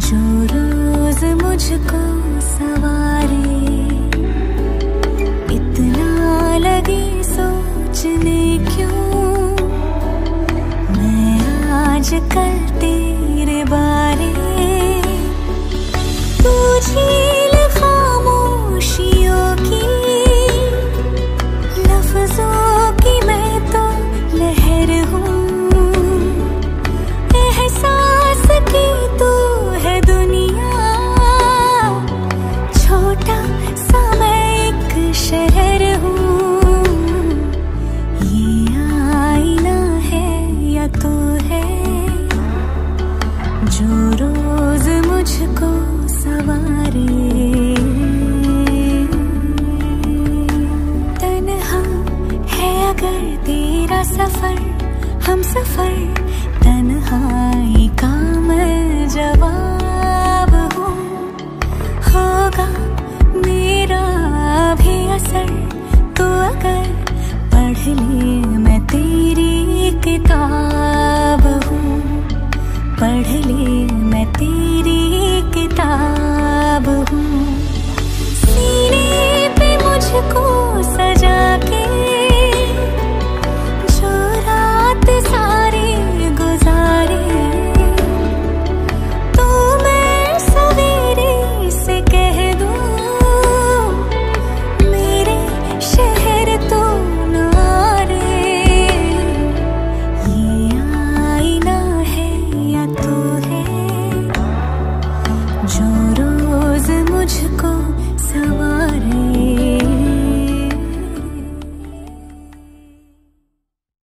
जो रोज मुझको सवारे, इतना लगे सोचने क्यों मैं आजकल तेरे बारे। तू झील खामोशियों की, लफ्जों की मैं तो लहर हूँ, एहसास की तू है दुनिया, छोटा सा मैं एक शहर हूँ। ये आईना है या तो है जो रोज मुझको सवारे। तन्हा है अगर तेरा सफर, हम सफर तन्हाई का मैं जवाब हूँ। होगा मेरा भी असर तो अगर पढ़ ले मैं तेरी किताब हूँ, पढ़ ले मैं तेरी किताब हूँ। सीने पे मुझको सजा के जो रात सारी गुजारे, तो मैं सवेरे से कह दूँ मेरे शहर तो न आ रे। ये आईना है या तो है जो रोज मुझको